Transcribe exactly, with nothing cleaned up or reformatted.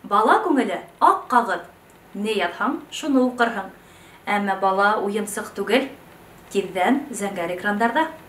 Бала күңеле ак кагыз. Не ятһаң, шуны укырһың. Әмма бала уенсык түгел. Тиздән зәңгәр экраннарда.